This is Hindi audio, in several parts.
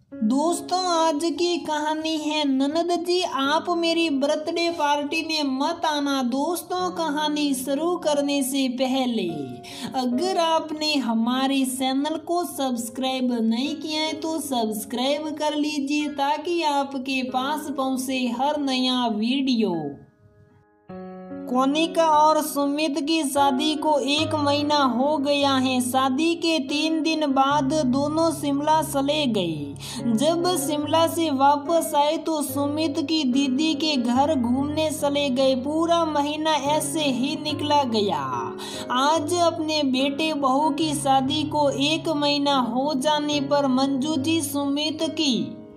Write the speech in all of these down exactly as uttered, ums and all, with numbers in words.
दोस्तों, आज की कहानी है ननद जी आप मेरी बर्थडे पार्टी में मत आना। दोस्तों, कहानी शुरू करने से पहले अगर आपने हमारे चैनल को सब्सक्राइब नहीं किया है तो सब्सक्राइब कर लीजिए ताकि आपके पास पहुंचे हर नया वीडियो। कोनिका और सुमित की शादी को एक महीना हो गया है। शादी के तीन दिन बाद दोनों शिमला चले गए। जब शिमला से वापस आए तो सुमित की दीदी के घर घूमने चले गए। पूरा महीना ऐसे ही निकला गया। आज अपने बेटे बहू की शादी को एक महीना हो जाने पर मंजू जी सुमित की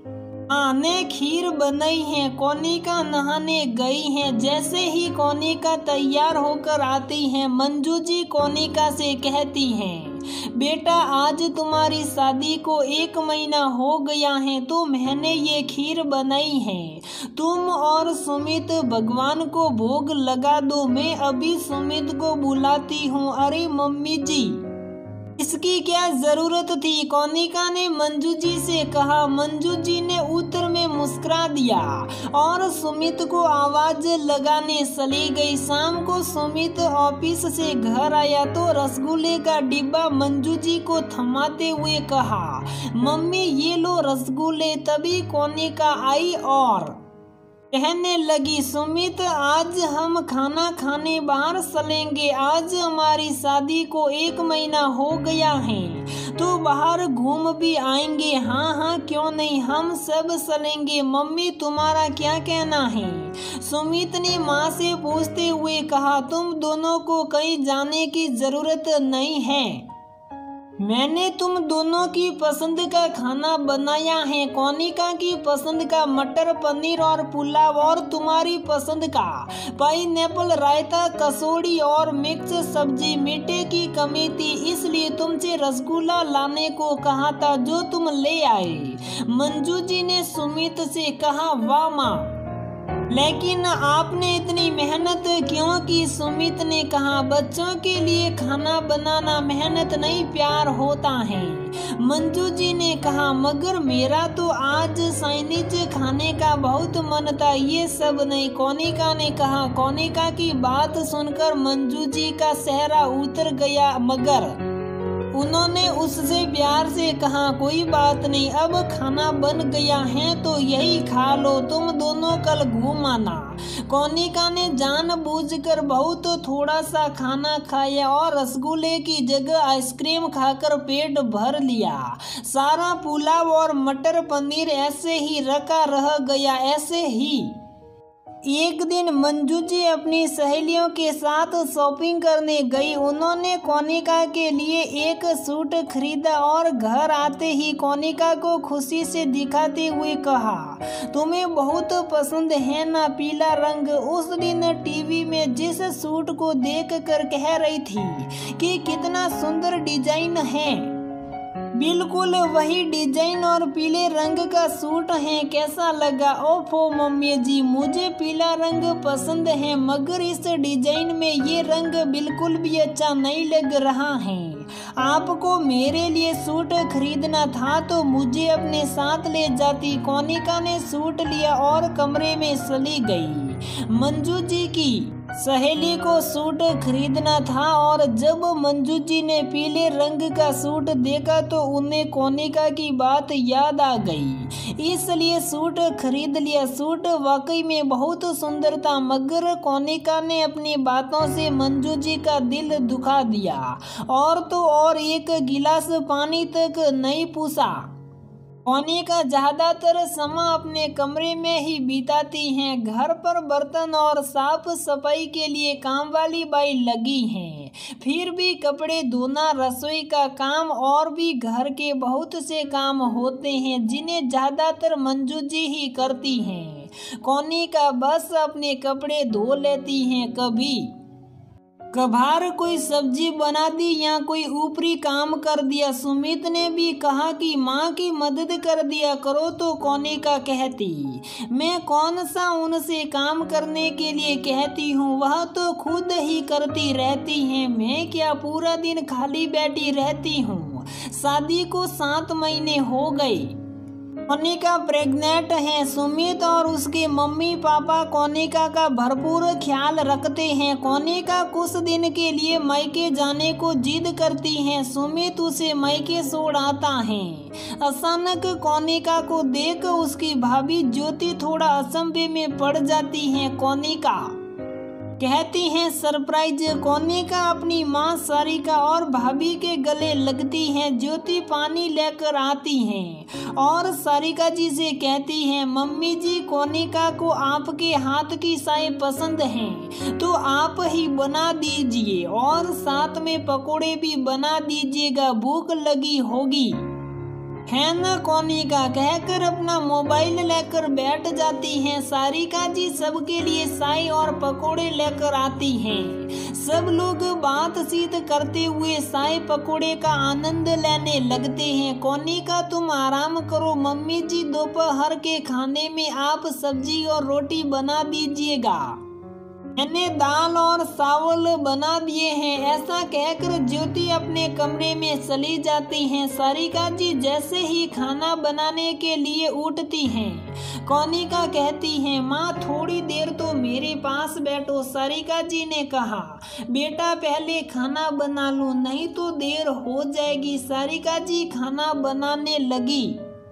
आने खीर बनाई है। कोनिका नहाने गई है। जैसे ही कोनिका तैयार होकर आती है, मंजू जी कोनिका से कहती हैं, बेटा आज तुम्हारी शादी को एक महीना हो गया है तो मैंने ये खीर बनाई है। तुम और सुमित भगवान को भोग लगा दो। मैं अभी सुमित को बुलाती हूँ। अरे मम्मी जी, इसकी क्या जरूरत थी? कोनिका ने मंजू जी से कहा। मंजू जी ने उत्तर में मुस्कुरा दिया और सुमित को आवाज लगाने चली गई। शाम को सुमित ऑफिस से घर आया तो रसगुल्ले का डिब्बा मंजू जी को थमाते हुए कहा, मम्मी ये लो रसगुल्ले। तभी कोनिका आई और कहने लगी, सुमित आज हम खाना खाने बाहर चलेंगे। आज हमारी शादी को एक महीना हो गया है तो बाहर घूम भी आएंगे। हाँ हाँ क्यों नहीं, हम सब चलेंगे। मम्मी तुम्हारा क्या कहना है? सुमित ने माँ से पूछते हुए कहा, तुम दोनों को कहीं जाने की जरूरत नहीं है। मैंने तुम दोनों की पसंद का खाना बनाया है। कोनिका की पसंद का मटर पनीर और पुलाव और तुम्हारी पसंद का पाइनएप्पल रायता, कचौड़ी और मिक्स सब्जी। मीठे की कमी थी इसलिए तुमसे रसगुल्ला लाने को कहा था जो तुम ले आए। मंजू जी ने सुमित से कहा, वाह माँ, लेकिन आपने इतनी मेहनत क्यों की? सुमित ने कहा, बच्चों के लिए खाना बनाना मेहनत नहीं प्यार होता है। मंजू जी ने कहा, मगर मेरा तो आज चाइनीज खाने का बहुत मन था, ये सब नहीं। कोनिका ने कहा। कोनिका की बात सुनकर मंजू जी का चेहरा उतर गया मगर उन्होंने उससे प्यार से कहा, कोई बात नहीं, अब खाना बन गया है तो यही खा लो। तुम दोनों कल घूम आना। कोनिका ने जानबूझकर बहुत थोड़ा सा खाना खाया और रसगुल्ले की जगह आइसक्रीम खाकर पेट भर लिया। सारा पुलाव और मटर पनीर ऐसे ही रखा रह गया। ऐसे ही एक दिन मंजू जी अपनी सहेलियों के साथ शॉपिंग करने गई। उन्होंने कोनिका के लिए एक सूट खरीदा और घर आते ही कोनिका को खुशी से दिखाते हुए कहा, तुम्हें बहुत पसंद है ना पीला रंग? उस दिन टीवी में जिस सूट को देखकर कह रही थी कि कितना सुंदर डिजाइन है, बिल्कुल वही डिजाइन और पीले रंग का सूट है। कैसा लगा? ओफो मम्मी जी, मुझे पीला रंग पसंद है मगर इस डिजाइन में ये रंग बिल्कुल भी अच्छा नहीं लग रहा है। आपको मेरे लिए सूट खरीदना था तो मुझे अपने साथ ले जाती। कोनिका ने सूट लिया और कमरे में चली गई। मंजू जी की सहेली को सूट खरीदना था और जब मंजू जी ने पीले रंग का सूट देखा तो उन्हें कोनिका की बात याद आ गई, इसलिए सूट खरीद लिया। सूट वाकई में बहुत सुंदर था मगर कोनिका ने अपनी बातों से मंजू जी का दिल दुखा दिया और तो और एक गिलास पानी तक नहीं पूछा। कोनिका ज्यादातर समय अपने कमरे में ही बिताती हैं। घर पर बर्तन और साफ सफाई के लिए काम वाली बाई लगी हैं। फिर भी कपड़े धोना, रसोई का काम और भी घर के बहुत से काम होते हैं जिन्हें ज्यादातर मंजू जी ही करती हैं। कोनिका बस अपने कपड़े धो लेती हैं। कभी कभार कोई सब्जी बना दी या कोई ऊपरी काम कर दिया। सुमित ने भी कहा कि माँ की मदद कर दिया करो तो कोनिका कहती, मैं कौन सा उनसे काम करने के लिए कहती हूँ, वह तो खुद ही करती रहती हैं। मैं क्या पूरा दिन खाली बैठी रहती हूँ। शादी को सात महीने हो गए कोनिका प्रेग्नेंट है। सुमित और उसके मम्मी पापा कोनिका का भरपूर ख्याल रखते हैं। कोनिका कुछ दिन के लिए मायके जाने को जिद करती है। सुमित उसे मायके छोड़ आता है। अचानक कोनिका को देख उसकी भाभी ज्योति थोड़ा अचंभे में पड़ जाती है। कोनिका कहती हैं सरप्राइज। कोनिका अपनी माँ सारिका और भाभी के गले लगती हैं। ज्योति पानी लेकर आती हैं और सारिका जी से कहती हैं मम्मी जी, कोनिका को आपके हाथ की चाय पसंद है तो आप ही बना दीजिए और साथ में पकोड़े भी बना दीजिएगा, भूख लगी होगी है न। कोनिका कहकर अपना मोबाइल लेकर बैठ जाती हैं। सारिका जी सबके लिए चाय और पकोड़े लेकर आती हैं। सब लोग बातचीत करते हुए चाय पकोड़े का आनंद लेने लगते हैं। कोनिका तुम आराम करो, मम्मी जी दोपहर के खाने में आप सब्जी और रोटी बना दीजिएगा, मैंने दाल और चावल बना दिए हैं। ऐसा कहकर ज्योति अपने कमरे में चली जाती हैं। सारिका जी जैसे ही खाना बनाने के लिए उठती हैं, कोनिका कहती हैं माँ थोड़ी देर तो मेरे पास बैठो। सारिका जी ने कहा बेटा पहले खाना बना लो नहीं तो देर हो जाएगी। सारिका जी खाना बनाने लगी।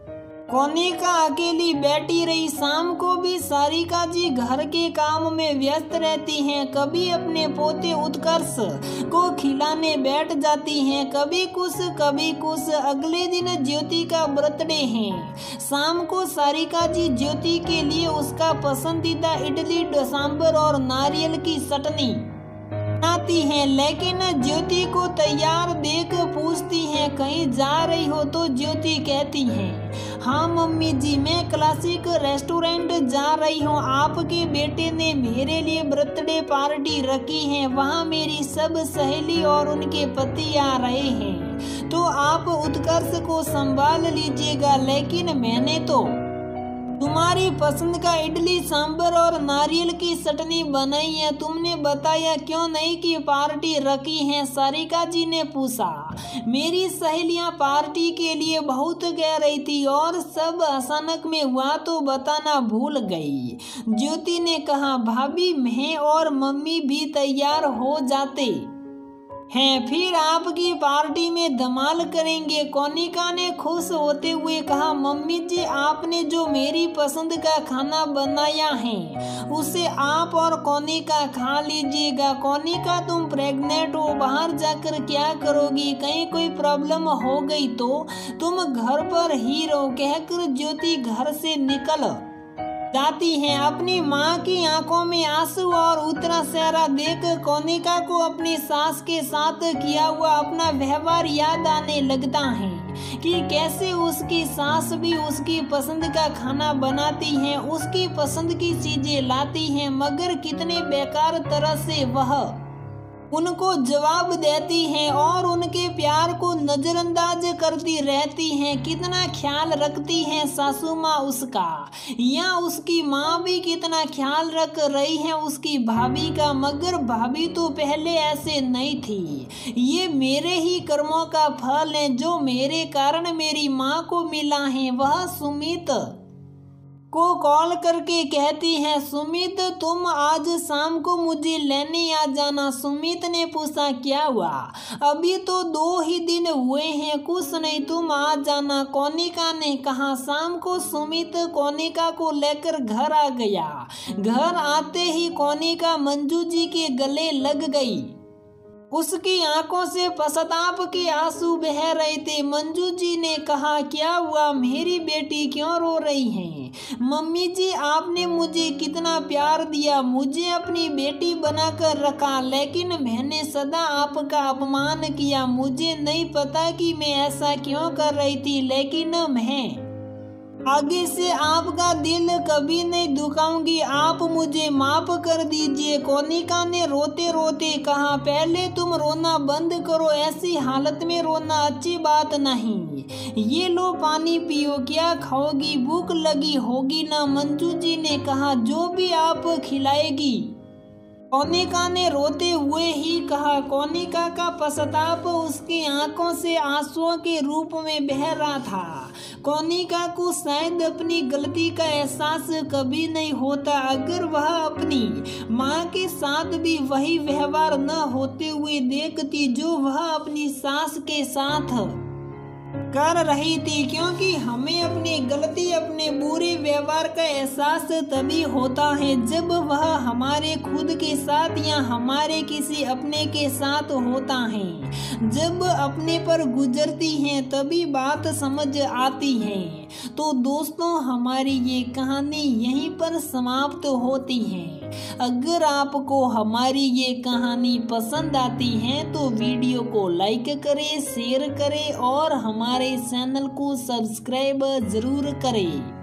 कोनिका अकेली बैठी रही। शाम को भी सारिका जी घर के काम में व्यस्त रहती हैं। कभी अपने पोते उत्कर्ष को खिलाने बैठ जाती हैं, कभी कुछ कभी कुछ। अगले दिन ज्योति का बर्थडे है। शाम को सारिका जी ज्योति के लिए उसका पसंदीदा इडली सांभर और नारियल की चटनी बनाती हैं, लेकिन ज्योति को तैयार देख पूछती हैं कहीं जा रही हो तो ज्योति कहती हैं हाँ मम्मी जी, मैं क्लासिक रेस्टोरेंट जा रही हूँ। आपके बेटे ने मेरे लिए बर्थडे पार्टी रखी है, वहाँ मेरी सब सहेली और उनके पति आ रहे हैं, तो आप उत्कर्ष को संभाल लीजिएगा। लेकिन मैंने तो तुम्हारी पसंद का इडली सांभर और नारियल की चटनी बनाई है, तुमने बताया क्यों नहीं कि पार्टी रखी है। सारिका जी ने पूछा मेरी सहेलियां पार्टी के लिए बहुत कह रही थी और सब अचानक में हुआ तो बताना भूल गई। ज्योति ने कहा भाभी मैं और मम्मी भी तैयार हो जाते हैं, फिर आपकी पार्टी में धमाल करेंगे। कोनिका ने खुश होते हुए कहा मम्मी जी आपने जो मेरी पसंद का खाना बनाया है उसे आप और कोनिका खा लीजिएगा। कोनिका तुम प्रेग्नेंट हो, बाहर जाकर क्या करोगी, कहीं कोई प्रॉब्लम हो गई तो तुम घर पर ही रहो, कहकर ज्योति घर से निकल जाती हैं। अपनी माँ की आंखों में आंसू और उतरा चेहरा देख कोनिका को अपनी सास के साथ किया हुआ अपना व्यवहार याद आने लगता है कि कैसे उसकी सास भी उसकी पसंद का खाना बनाती हैं, उसकी पसंद की चीजें लाती हैं, मगर कितने बेकार तरह से वह उनको जवाब देती हैं और उनके प्यार को नजरअंदाज करती रहती हैं। कितना ख्याल रखती हैं सासू माँ उसका, या उसकी माँ भी कितना ख्याल रख रही है उसकी भाभी का, मगर भाभी तो पहले ऐसे नहीं थी। ये मेरे ही कर्मों का फल है जो मेरे कारण मेरी माँ को मिला है। वह सुमित को कॉल करके कहती है सुमित तुम आज शाम को मुझे लेने आ जाना। सुमित ने पूछा क्या हुआ, अभी तो दो ही दिन हुए हैं, कुछ नहीं तुम आ जाना। कोनिका ने कहा। शाम को सुमित कोनिका को लेकर घर आ गया। घर आते ही कोनिका मंजू जी के गले लग गई। उसकी आंखों से पश्चाताप के आंसू बह रहे थे। मंजू जी ने कहा क्या हुआ, मेरी बेटी क्यों रो रही है? मम्मी जी आपने मुझे कितना प्यार दिया, मुझे अपनी बेटी बनाकर रखा, लेकिन मैंने सदा आपका अपमान किया। मुझे नहीं पता कि मैं ऐसा क्यों कर रही थी, लेकिन मैं आगे से आपका दिल कभी नहीं दुखाऊंगी, आप मुझे माफ कर दीजिए। कोनिका ने रोते रोते कहा पहले तुम रोना बंद करो, ऐसी हालत में रोना अच्छी बात नहीं। ये लो पानी पियो, क्या खाओगी, भूख लगी होगी ना? मंजू जी ने कहा जो भी आप खिलाएगी कोनिका ने रोते हुए ही कहा। कोनिका का पश्चाताप उसकी आंखों से आंसुओं के रूप में बह रहा था। कोनिका को शायद अपनी गलती का एहसास कभी नहीं होता अगर वह अपनी माँ के साथ भी वही व्यवहार न होते हुए देखती जो वह अपनी सास के साथ कर रही थी, क्योंकि हमें अपनी गलती, अपने बुरे व्यवहार का एहसास तभी होता है जब वह हमारे खुद के साथ या हमारे किसी अपने के साथ होता है। जब अपने पर गुजरती हैं तभी बात समझ आती है। तो दोस्तों, हमारी ये कहानी यहीं पर समाप्त होती है। अगर आपको हमारी ये कहानी पसंद आती है तो वीडियो को लाइक करें, शेयर करें और हमारे चैनल को सब्सक्राइब जरूर करें।